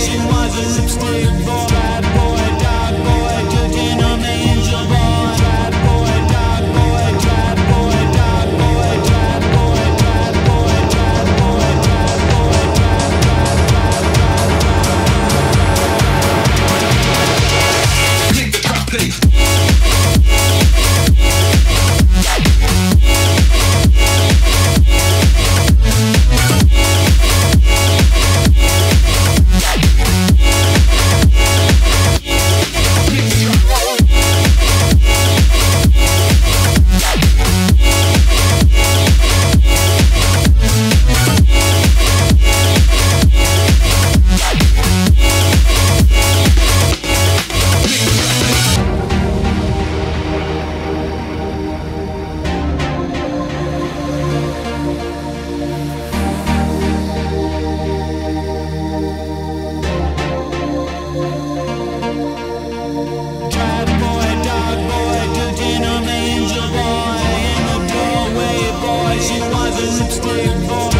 she was a lipstick boy. Bad boy, dark boy, cooking on the angel boy. Bad boy, dark boy, bad boy, dark boy, bad boy, bad boy, bad boy, bad boy, click the drop, please. She was a lipstick boy.